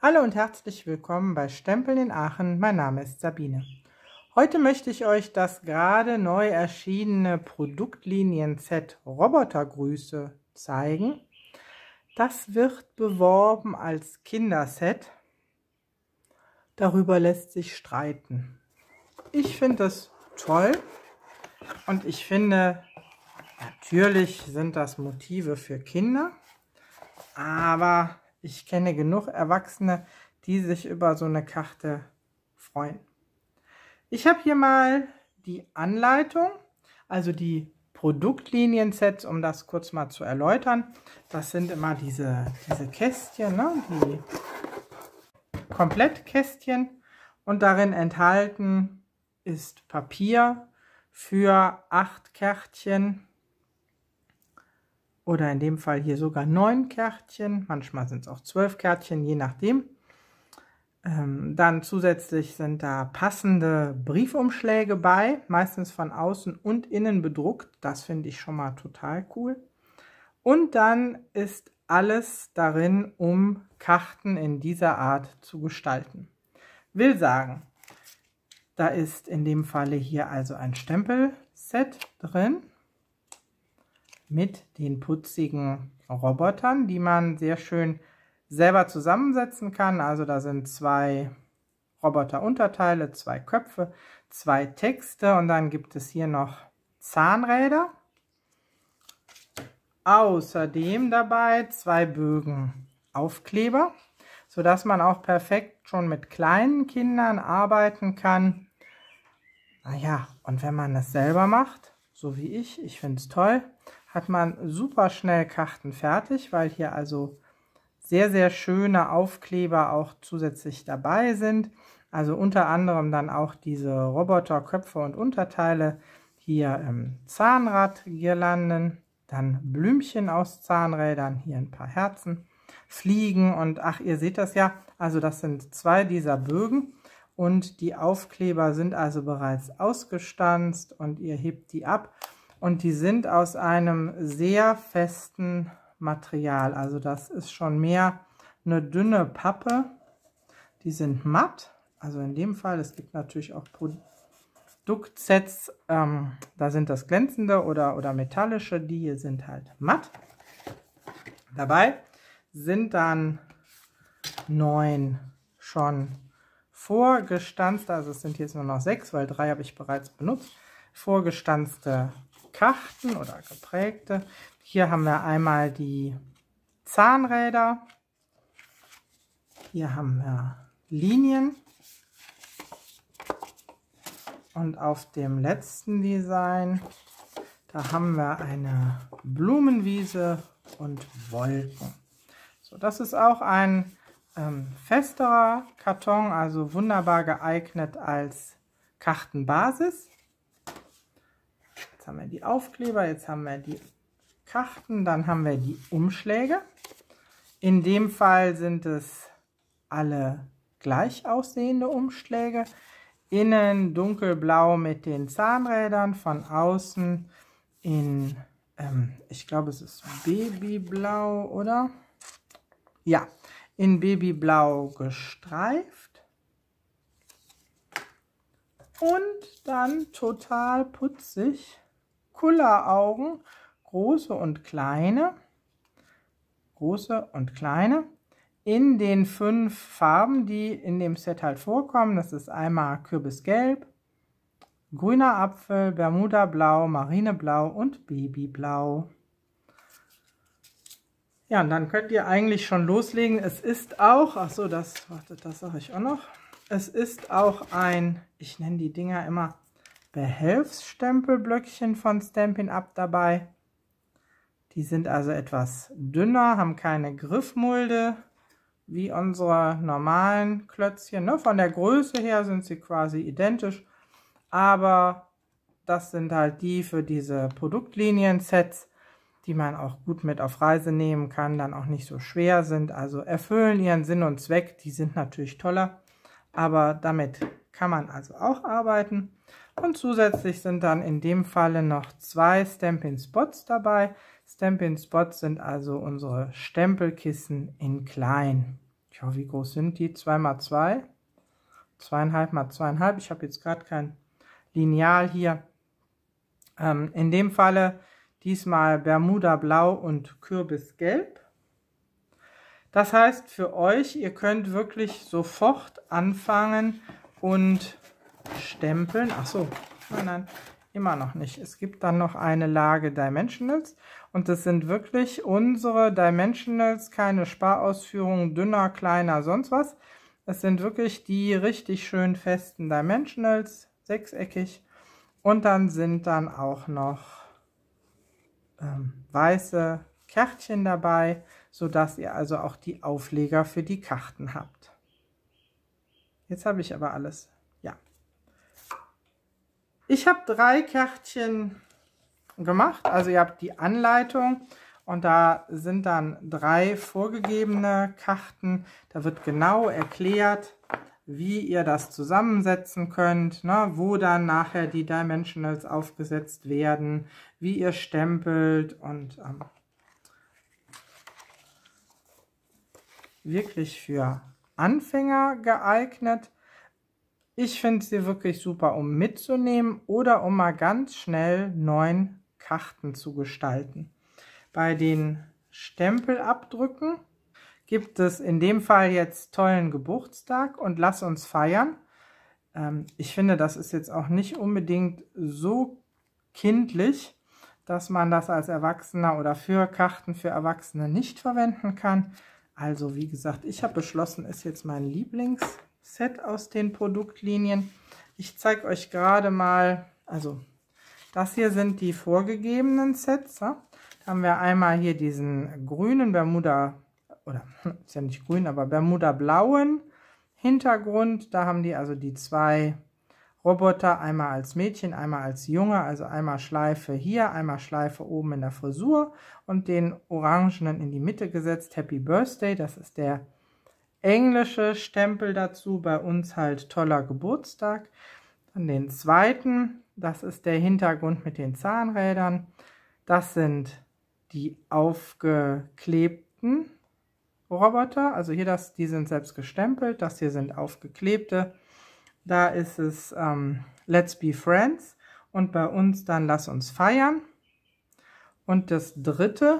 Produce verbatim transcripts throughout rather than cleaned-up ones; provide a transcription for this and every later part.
Hallo und herzlich willkommen bei Stempeln in Aachen. Mein Name ist Sabine. Heute möchte ich euch das gerade neu erschienene Produktlinienset Robotergrüße zeigen. Das wird beworben als Kinderset. Darüber lässt sich streiten. Ich finde das toll und ich finde, natürlich sind das Motive für Kinder, aber ich kenne genug Erwachsene, die sich über so eine Karte freuen. Ich habe hier mal die Anleitung, also die Produktlinien-Sets, um das kurz mal zu erläutern. Das sind immer diese, diese Kästchen, ne? Die Komplettkästchen, und darin enthalten ist Papier für acht Kärtchen. Oder in dem Fall hier sogar neun Kärtchen, manchmal sind es auch zwölf Kärtchen, je nachdem. Ähm, dann zusätzlich sind da passende Briefumschläge bei, meistens von außen und innen bedruckt. Das finde ich schon mal total cool. Und dann ist alles darin, um Karten in dieser Art zu gestalten. Will sagen, da ist in dem Falle hier also ein Stempelset drin mit den putzigen Robotern, die man sehr schön selber zusammensetzen kann. Also da sind zwei Roboterunterteile, zwei Köpfe, zwei Texte und dann gibt es hier noch Zahnräder. Außerdem dabei zwei Bögen Aufkleber, sodass man auch perfekt schon mit kleinen Kindern arbeiten kann. Naja, und wenn man es selber macht, so wie ich, ich finde es toll, hat man super schnell Karten fertig, weil hier also sehr, sehr schöne Aufkleber auch zusätzlich dabei sind. Also unter anderem dann auch diese Roboterköpfe und Unterteile, hier ähm, Zahnradgirlanden, dann Blümchen aus Zahnrädern, hier ein paar Herzen, Fliegen und ach, ihr seht das ja, also das sind zwei dieser Bögen und die Aufkleber sind also bereits ausgestanzt und ihr hebt die ab. Und die sind aus einem sehr festen Material. Also das ist schon mehr eine dünne Pappe. Die sind matt. Also in dem Fall, es gibt natürlich auch Produktsets, ähm, da sind das glänzende oder, oder metallische. Die hier sind halt matt. Dabei sind dann neun schon vorgestanzte, also es sind jetzt nur noch sechs, weil drei habe ich bereits benutzt, vorgestanzte Karten oder geprägte. Hier haben wir einmal die Zahnräder. Hier haben wir Linien. Und auf dem letzten Design, da haben wir eine Blumenwiese und Wolken. So, das ist auch ein ähm, festerer Karton, also wunderbar geeignet als Kartenbasis. Jetzt haben wir die Aufkleber, jetzt haben wir die Karten, dann haben wir die Umschläge. In dem Fall sind es alle gleich aussehende Umschläge. Innen dunkelblau mit den Zahnrädern, von außen in, ähm, ich glaube es ist Babyblau, oder? Ja, in Babyblau gestreift. Und dann total putzig. Kulleraugen, große und kleine, große und kleine, in den fünf Farben, die in dem Set halt vorkommen. Das ist einmal Kürbisgelb, grüner Apfel, Bermudablau, Marineblau und Babyblau. Ja, und dann könnt ihr eigentlich schon loslegen. Es ist auch, ach so, das, wartet, das sage ich auch noch. Es ist auch ein, ich nenne die Dinger immer Behelfsstempelblöckchen von Stampin' Up dabei. Die sind also etwas dünner, haben keine Griffmulde wie unsere normalen Klötzchen. Ne? Von der Größe her sind sie quasi identisch, aber das sind halt die für diese Produktlinien-Sets, die man auch gut mit auf Reise nehmen kann, dann auch nicht so schwer sind, also erfüllen ihren Sinn und Zweck. Die sind natürlich toller, aber damit kann man also auch arbeiten. Und zusätzlich sind dann in dem Falle noch zwei Stampin' Spots dabei. Stampin' Spots sind also unsere Stempelkissen in klein. ja, wie groß sind die? zwei mal zwei, zweieinhalb mal zweieinhalb. Ich habe jetzt gerade kein Lineal hier. Ähm, in dem Falle diesmal Bermuda Blau und Kürbisgelb. Das heißt für euch, ihr könnt wirklich sofort anfangen und stempeln. Ach so, nein, nein, immer noch nicht. Es gibt dann noch eine Lage Dimensionals und das sind wirklich unsere Dimensionals, keine Sparausführungen, dünner, kleiner, sonst was. Es sind wirklich die richtig schön festen Dimensionals, sechseckig. Und dann sind dann auch noch ähm, weiße Kärtchen dabei, sodass ihr also auch die Aufleger für die Karten habt. Jetzt habe ich aber alles. Ja. Ich habe drei Kärtchen gemacht. Also ihr habt die Anleitung und da sind dann drei vorgegebene Karten. Da wird genau erklärt, wie ihr das zusammensetzen könnt, ne, wo dann nachher die Dimensionals aufgesetzt werden, wie ihr stempelt und ähm, wirklich für Anfänger geeignet. Ich finde sie wirklich super, um mitzunehmen oder um mal ganz schnell neun Karten zu gestalten. Bei den Stempelabdrücken gibt es in dem Fall jetzt tollen Geburtstag und lass uns feiern. Ähm, ich finde, das ist jetzt auch nicht unbedingt so kindlich, dass man das als Erwachsener oder für Karten für Erwachsene nicht verwenden kann. Also wie gesagt, ich habe beschlossen, ist jetzt mein Lieblingsset aus den Produktlinien. Ich zeige euch gerade mal, also das hier sind die vorgegebenen Sets. Ja? Da haben wir einmal hier diesen grünen Bermuda, oder ist ja nicht grün, aber Bermuda blauen Hintergrund. Da haben die also die zwei Roboter, einmal als Mädchen, einmal als Junge, also einmal Schleife hier, einmal Schleife oben in der Frisur und den orangenen in die Mitte gesetzt, Happy Birthday, das ist der englische Stempel dazu, bei uns halt toller Geburtstag. Dann den zweiten, das ist der Hintergrund mit den Zahnrädern, das sind die aufgeklebten Roboter, also hier, das, die sind selbst gestempelt, das hier sind aufgeklebte. Da ist es ähm, Let's Be Friends und bei uns dann Lass uns feiern. Und das dritte,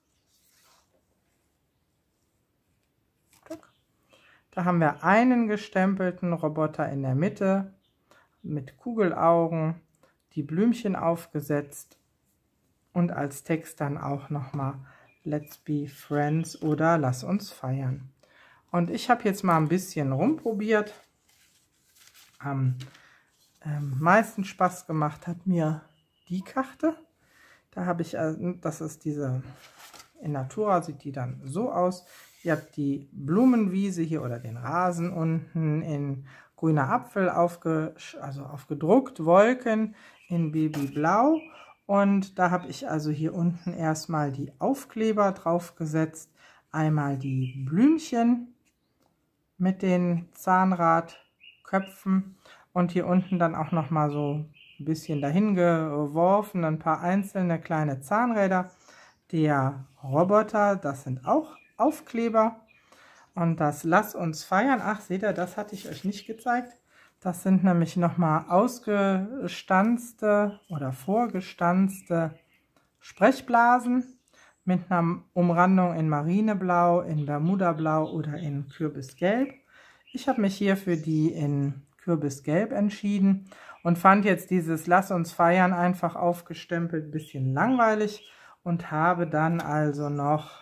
da haben wir einen gestempelten Roboter in der Mitte mit Kugelaugen, die Blümchen aufgesetzt und als Text dann auch nochmal Let's Be Friends oder Lass uns feiern. Und ich habe jetzt mal ein bisschen rumprobiert. Am ähm, meisten Spaß gemacht hat mir die Karte. Da habe ich, äh, das ist diese, in Natura sieht die dann so aus. Ihr habt die Blumenwiese hier oder den Rasen unten in grüner Apfel aufge, also aufgedruckt, Wolken in Babyblau. Und da habe ich also hier unten erstmal die Aufkleber drauf gesetzt. Einmal die Blümchen mit den Zahnradköpfen und hier unten dann auch noch mal so ein bisschen dahin geworfen, ein paar einzelne kleine Zahnräder. Der Roboter, das sind auch Aufkleber. Und das Lass uns feiern, ach seht ihr, das hatte ich euch nicht gezeigt. Das sind nämlich nochmal ausgestanzte oder vorgestanzte Sprechblasen mit einer Umrandung in Marineblau, in Bermudablau oder in Kürbisgelb. Ich habe mich hier für die in Kürbisgelb entschieden und fand jetzt dieses Lass uns feiern einfach aufgestempelt ein bisschen langweilig und habe dann also noch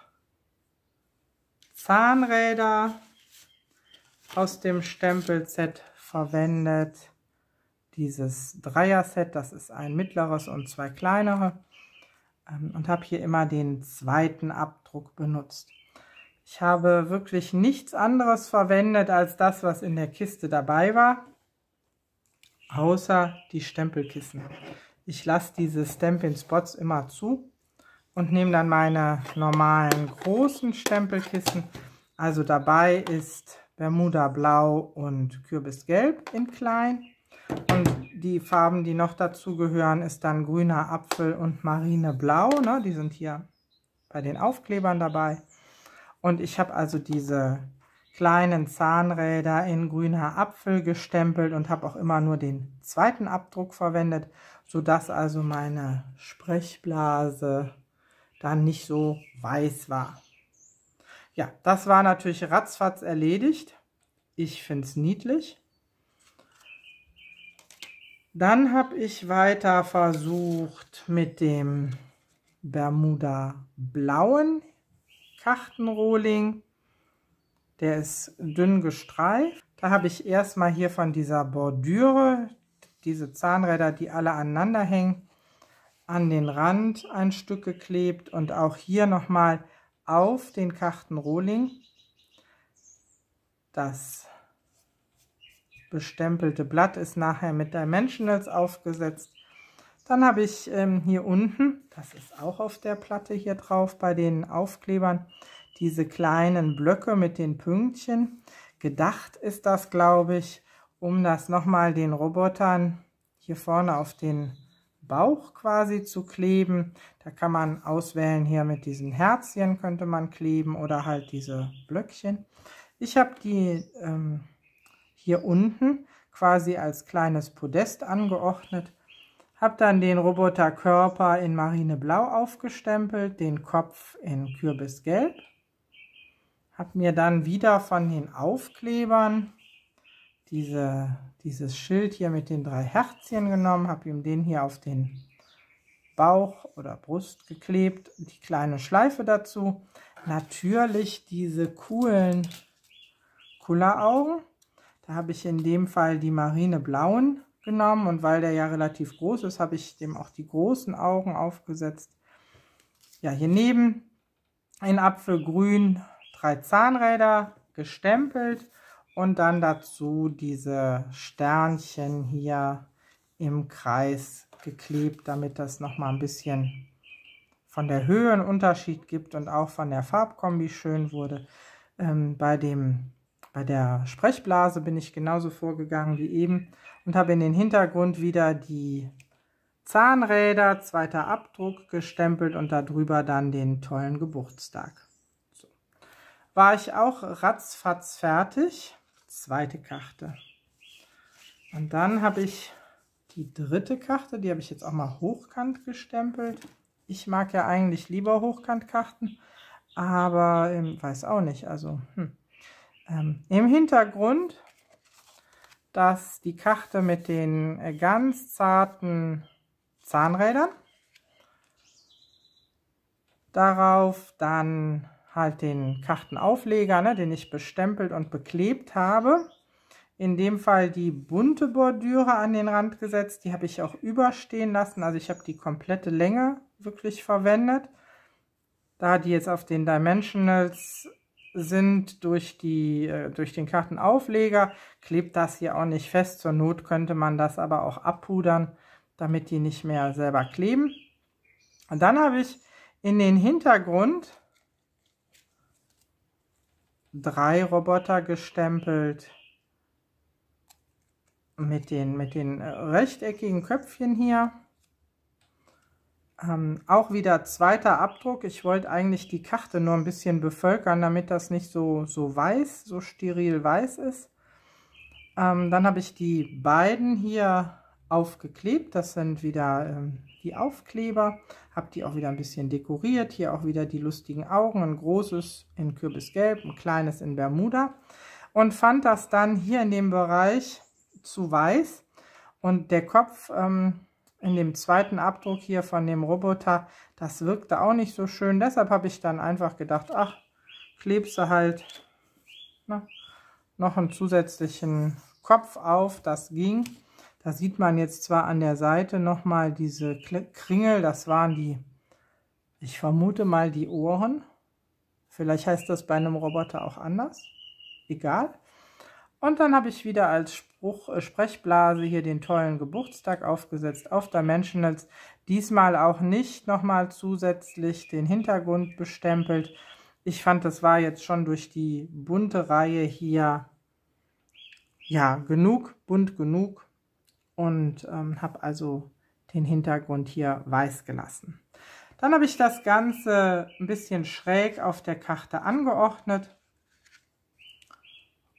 Zahnräder aus dem Stempelset verwendet. Dieses Dreier-Set, das ist ein mittleres und zwei kleinere. Und habe hier immer den zweiten Abdruck benutzt. Ich habe wirklich nichts anderes verwendet als das, was in der Kiste dabei war, außer die Stempelkissen. Ich lasse diese Stampin' Spots immer zu und nehme dann meine normalen großen Stempelkissen. Also dabei ist Bermuda Blau und Kürbisgelb in klein. Und die Farben, die noch dazu gehören, ist dann grüner Apfel und Marineblau. Ne? Die sind hier bei den Aufklebern dabei. Und ich habe also diese kleinen Zahnräder in grüner Apfel gestempelt und habe auch immer nur den zweiten Abdruck verwendet, sodass also meine Sprechblase dann nicht so weiß war. Ja, das war natürlich ratzfatz erledigt. Ich finde es niedlich. Dann habe ich weiter versucht mit dem Bermuda blauen Kartenrohling. Der ist dünn gestreift. Da habe ich erstmal hier von dieser Bordüre, diese Zahnräder, die alle aneinander hängen, an den Rand ein Stück geklebt und auch hier nochmal auf den Kartenrohling das bestempelte Blatt ist nachher mit Dimensionals aufgesetzt. Dann habe ich ähm, hier unten, das ist auch auf der Platte hier drauf bei den Aufklebern, diese kleinen Blöcke mit den Pünktchen. Gedacht ist das, glaube ich, um das nochmal den Robotern hier vorne auf den Bauch quasi zu kleben. Da kann man auswählen, hier mit diesen Herzchen könnte man kleben oder halt diese Blöckchen. Ich habe die ähm, hier unten quasi als kleines Podest angeordnet, habe dann den Roboterkörper in Marineblau aufgestempelt, den Kopf in Kürbisgelb, habe mir dann wieder von den Aufklebern diese, dieses Schild hier mit den drei Herzchen genommen, habe ihm den hier auf den Bauch oder Brust geklebt, die kleine Schleife dazu, natürlich diese coolen Kulleraugen. Da habe ich in dem Fall die marineblauen genommen und weil der ja relativ groß ist, habe ich dem auch die großen Augen aufgesetzt. Ja, hier neben in Apfelgrün drei Zahnräder gestempelt und dann dazu diese Sternchen hier im Kreis geklebt, damit das nochmal ein bisschen von der Höhe einen Unterschied gibt und auch von der Farbkombi schön wurde. Ähm, bei dem Bei der Sprechblase bin ich genauso vorgegangen wie eben und habe in den Hintergrund wieder die Zahnräder, zweiter Abdruck gestempelt und darüber dann den tollen Geburtstag. So. War ich auch ratzfatz fertig. Zweite Karte. Und dann habe ich die dritte Karte, die habe ich jetzt auch mal hochkant gestempelt. Ich mag ja eigentlich lieber Hochkantkarten, aber ähm, weiß auch nicht, also hm. Ähm, im Hintergrund, dass die Karte mit den äh, ganz zarten Zahnrädern, darauf dann halt den Kartenaufleger, ne, den ich bestempelt und beklebt habe. In dem Fall die bunte Bordüre an den Rand gesetzt, die habe ich auch überstehen lassen, also ich habe die komplette Länge wirklich verwendet. Da die jetzt auf den Dimensionals sind durch, die, äh, durch den Kartenaufleger, klebt das hier auch nicht fest. Zur Not könnte man das aber auch abpudern, damit die nicht mehr selber kleben. Und dann habe ich in den Hintergrund drei Roboter gestempelt mit den, mit den rechteckigen Köpfchen hier. Ähm, auch wieder zweiter Abdruck. Ich wollte eigentlich die Karte nur ein bisschen bevölkern, damit das nicht so, so weiß, so steril weiß ist. Ähm, dann habe ich die beiden hier aufgeklebt. Das sind wieder ähm, die Aufkleber. Habe die auch wieder ein bisschen dekoriert. Hier auch wieder die lustigen Augen. Ein großes in Kürbisgelb, ein kleines in Bermuda. Und fand das dann hier in dem Bereich zu weiß. Und der Kopf ähm, in dem zweiten Abdruck hier von dem Roboter, das wirkte auch nicht so schön. Deshalb habe ich dann einfach gedacht, ach, klebst du halt na, noch einen zusätzlichen Kopf auf. Das ging. Da sieht man jetzt zwar an der Seite nochmal diese Kringel, das waren die, ich vermute mal die Ohren. Vielleicht heißt das bei einem Roboter auch anders. Egal. Und dann habe ich wieder als Spruch, äh, Sprechblase hier den tollen Geburtstag aufgesetzt auf Dimensionals. Diesmal auch nicht nochmal zusätzlich den Hintergrund bestempelt. Ich fand, das war jetzt schon durch die bunte Reihe hier ja genug, bunt genug. Und ähm, habe also den Hintergrund hier weiß gelassen. Dann habe ich das Ganze ein bisschen schräg auf der Karte angeordnet.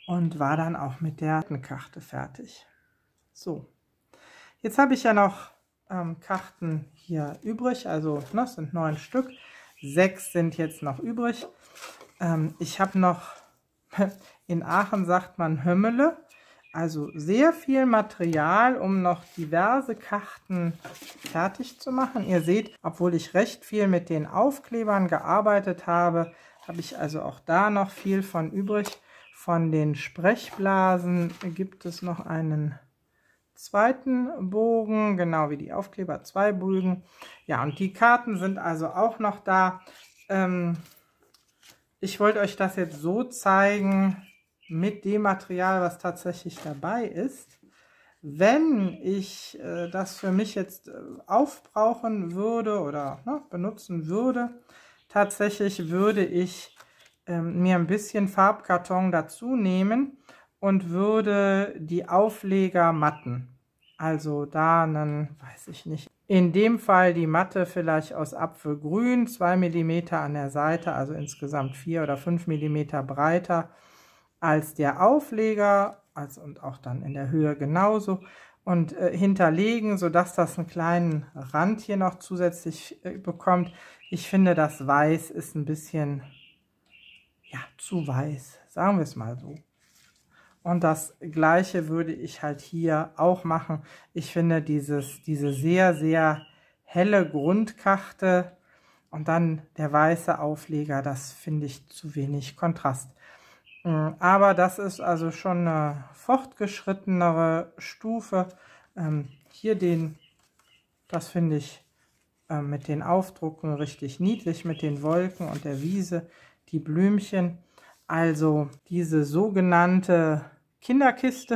und war dann auch mit der Karte fertig. So, jetzt habe ich ja noch ähm, Karten hier übrig, also ne, es sind neun Stück, sechs sind jetzt noch übrig. Ähm, ich habe noch, in Aachen sagt man Hömmele, also sehr viel Material, um noch diverse Karten fertig zu machen. Ihr seht, obwohl ich recht viel mit den Aufklebern gearbeitet habe, habe ich also auch da noch viel von übrig. Von den Sprechblasen gibt es noch einen zweiten Bogen, genau wie die Aufkleber, zwei Bögen. Ja, und die Karten sind also auch noch da. Ähm, ich wollte euch das jetzt so zeigen, mit dem Material, was tatsächlich dabei ist. Wenn ich äh, das für mich jetzt äh, aufbrauchen würde oder ne, benutzen würde, tatsächlich würde ich ähm, mir ein bisschen Farbkarton dazu nehmen und würde die Aufleger matten. Also da einen, weiß ich nicht, in dem Fall die Matte vielleicht aus Apfelgrün, zwei Millimeter an der Seite, also insgesamt vier oder fünf Millimeter breiter als der Aufleger, also und auch dann in der Höhe genauso, und äh, hinterlegen, sodass das einen kleinen Rand hier noch zusätzlich äh, bekommt. Ich finde, das Weiß ist ein bisschen, ja, zu weiß, sagen wir es mal so. Und das Gleiche würde ich halt hier auch machen. Ich finde dieses, diese sehr, sehr helle Grundkarte und dann der weiße Aufleger, das finde ich zu wenig Kontrast. Aber das ist also schon eine fortgeschrittenere Stufe. Ähm, hier den, das finde ich äh, mit den Aufdrucken richtig niedlich, mit den Wolken und der Wiese, die Blümchen. Also diese sogenannte Kinderkiste,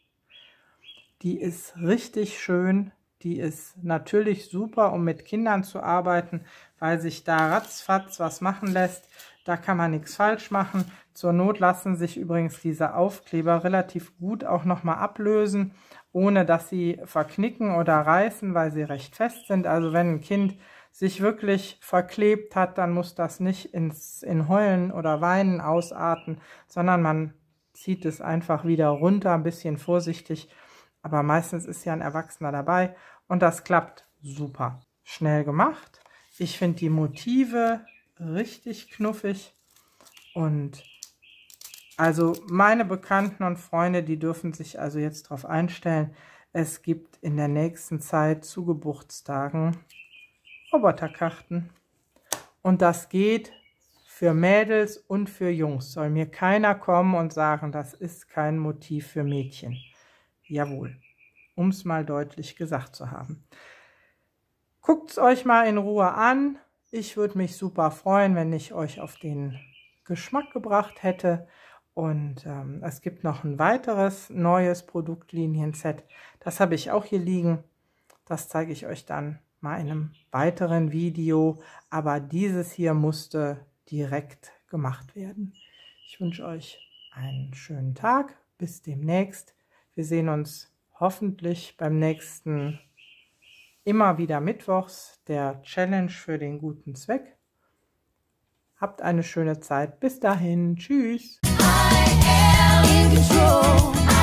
die ist richtig schön. Die ist natürlich super, um mit Kindern zu arbeiten, weil sich da ratzfatz was machen lässt. Da kann man nichts falsch machen. Zur Not lassen sich übrigens diese Aufkleber relativ gut auch nochmal ablösen, ohne dass sie verknicken oder reißen, weil sie recht fest sind. Also wenn ein Kind sich wirklich verklebt hat, dann muss das nicht ins in Heulen oder Weinen ausarten, sondern man zieht es einfach wieder runter, ein bisschen vorsichtig. Aber meistens ist ja ein Erwachsener dabei und das klappt super. Schnell gemacht. Ich finde die Motive richtig knuffig und also meine Bekannten und Freunde, die dürfen sich also jetzt darauf einstellen, es gibt in der nächsten Zeit zu Geburtstagen Roboterkarten und das geht für Mädels und für Jungs. Soll mir keiner kommen und sagen, das ist kein Motiv für Mädchen. Jawohl, um es mal deutlich gesagt zu haben. Guckt es euch mal in Ruhe an. Ich würde mich super freuen, wenn ich euch auf den Geschmack gebracht hätte. Und ähm, es gibt noch ein weiteres neues Produktlinienset. Das habe ich auch hier liegen. Das zeige ich euch dann mal in einem weiteren Video. Aber dieses hier musste direkt gemacht werden. Ich wünsche euch einen schönen Tag. Bis demnächst. Wir sehen uns hoffentlich beim nächsten immer wieder mittwochs der Challenge für den guten Zweck. Habt eine schöne Zeit. Bis dahin. Tschüss. I am in control.